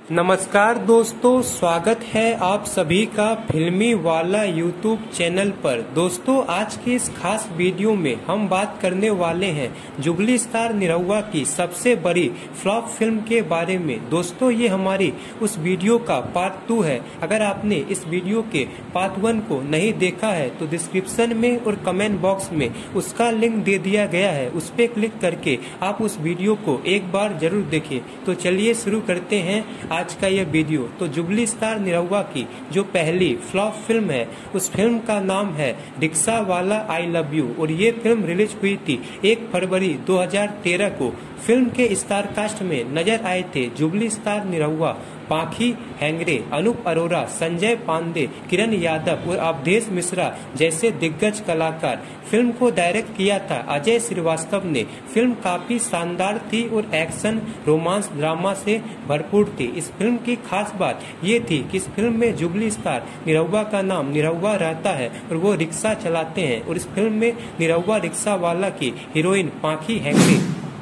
नमस्कार दोस्तों, स्वागत है आप सभी का फिल्मी वाला यूट्यूब चैनल पर। दोस्तों, आज के इस खास वीडियो में हम बात करने वाले हैं जुबली स्टार निरहुआ की सबसे बड़ी फ्लॉप फिल्म के बारे में। दोस्तों, ये हमारी उस वीडियो का पार्ट 2 है। अगर आपने इस वीडियो के पार्ट 1 को नहीं देखा है तो डिस्क्रिप्शन में और कमेंट बॉक्स में उसका लिंक दे दिया गया है, उस पर क्लिक करके आप उस वीडियो को एक बार जरूर देखें। तो चलिए शुरू करते हैं आज का यह वीडियो। तो जुबली स्टार निरहुआ की जो पहली फ्लॉप फिल्म है, उस फिल्म का नाम है रिक्शा वाला आई लव यू और ये फिल्म रिलीज हुई थी 1 फरवरी 2013 को। फिल्म के स्टार कास्ट में नजर आए थे जुबली स्टार निरहुआ, पाखी हेंगड़े, अनूप अरोरा, संजय पांडे, किरण यादव और अवधेश मिश्रा जैसे दिग्गज कलाकार। फिल्म को डायरेक्ट किया था अजय श्रीवास्तव ने। फिल्म काफी शानदार थी और एक्शन, रोमांस, ड्रामा से भरपूर थी। इस फिल्म की खास बात ये थी कि इस फिल्म में जुबली स्टार निरहुआ का नाम निरहुआ रहता है और वो रिक्शा चलाते हैं और इस फिल्म में निरहुआ रिक्शा वाला की हीरोइन पाखी हेंगड़े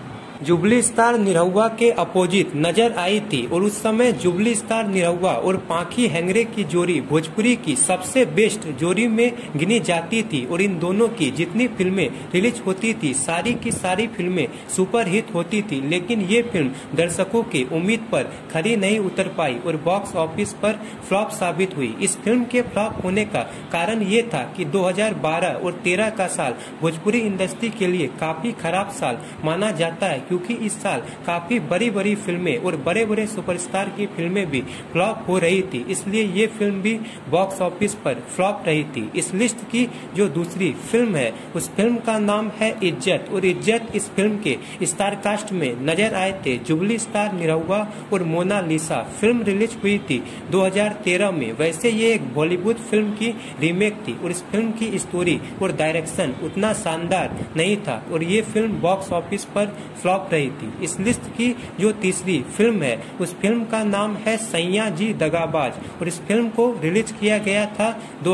जुबली स्टार निरहुआ के अपोजिट नजर आई थी और उस समय जुबली स्टार निरहुआ और पाखी हेंगड़े की जोड़ी भोजपुरी की सबसे बेस्ट जोड़ी में गिनी जाती थी और इन दोनों की जितनी फिल्में रिलीज होती थी सारी की सारी फिल्में सुपर हिट होती थी। लेकिन ये फिल्म दर्शकों की उम्मीद पर खरी नहीं उतर पाई और बॉक्स ऑफिस पर फ्लॉप साबित हुई। इस फिल्म के फ्लॉप होने का कारण ये था कि 2012 और 13 का साल भोजपुरी इंडस्ट्री के लिए काफी खराब साल माना जाता है, क्योंकि इस साल काफी बड़ी बड़ी फिल्में और बड़े बड़े सुपरस्टार की फिल्में भी फ्लॉप हो रही थी, इसलिए ये फिल्म भी बॉक्स ऑफिस पर फ्लॉप रही थी। इस लिस्ट की जो दूसरी फिल्म है उस फिल्म का नाम है इज्जत और इज्जत इस फिल्म के स्टार कास्ट में नजर आए थे जुबली स्टार निरहुआ और मोनालिसा। फिल्म रिलीज हुई थी 2013 में। वैसे ये एक बॉलीवुड फिल्म की रीमेक थी और इस फिल्म की स्टोरी और डायरेक्शन उतना शानदार नहीं था और ये फिल्म बॉक्स ऑफिस पर फ्लॉप रही थी। इस लिस्ट की जो तीसरी फिल्म है उस फिल्म का नाम है सैया जी दगाबाज और इस फिल्म को रिलीज किया गया था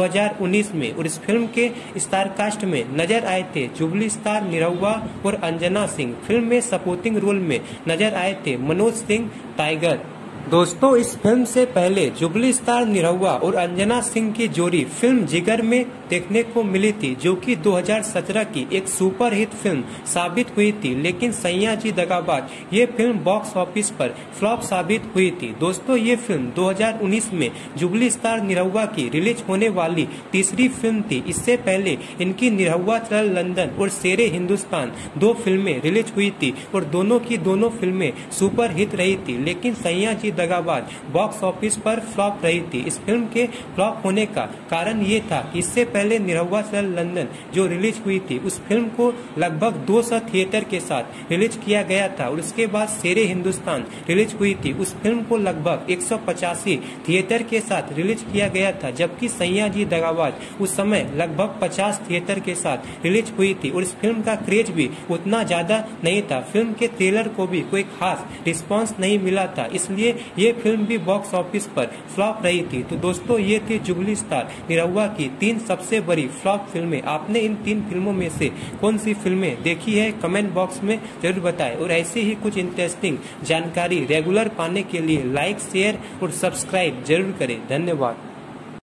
2019 में और इस फिल्म के स्टार कास्ट में नजर आए थे जुबली स्टार निरहुआ और अंजना सिंह। फिल्म में सपोर्टिंग रोल में नजर आए थे मनोज सिंह टाइगर। दोस्तों, इस फिल्म से पहले जुबली स्टार निरहुआ और अंजना सिंह की जोड़ी फिल्म जिगर में देखने को मिली थी, जो कि 2017 की एक सुपर हिट फिल्म साबित हुई थी। लेकिन सैया जी दगाबाज ये फिल्म बॉक्स ऑफिस पर फ्लॉप साबित हुई थी। दोस्तों, ये फिल्म 2019 में जुबली स्टार निरहुआ की रिलीज होने वाली तीसरी फिल्म थी। इससे पहले इनकी निरहुआ चल लंदन और शेरे हिंदुस्तान 2 फिल्में रिलीज हुई थी और दोनों की दोनों फिल्में सुपर हिट रही थी। लेकिन सैया जी दगाबाज बॉक्स ऑफिस पर फ्लॉप रही थी। इस फिल्म के फ्लॉप होने का कारण ये था कि इससे पहले निरहुआ चल लंदन जो रिलीज हुई थी उस फिल्म को लगभग 200 थिएटर के साथ रिलीज किया गया था और उसके बाद शेरे हिंदुस्तान रिलीज हुई थी। उस फिल्म को लगभग 185 थिएटर के साथ रिलीज किया गया था, जबकि सैया जी दगाबाज उस समय लगभग 50 थिएटर के साथ रिलीज हुई थी और इस फिल्म का क्रेज भी उतना ज्यादा नहीं था। फिल्म के ट्रेलर को भी कोई खास रिस्पॉन्स नहीं मिला था, इसलिए ये फिल्म भी बॉक्स ऑफिस पर फ्लॉप रही थी। तो दोस्तों, ये थी जुबली स्टार निरहुआ की 3 सबसे बड़ी फ्लॉप फिल्में। आपने इन 3 फिल्मों में से कौन सी फिल्में देखी है कमेंट बॉक्स में जरूर बताएं और ऐसे ही कुछ इंटरेस्टिंग जानकारी रेगुलर पाने के लिए लाइक, शेयर और सब्सक्राइब जरूर करें। धन्यवाद।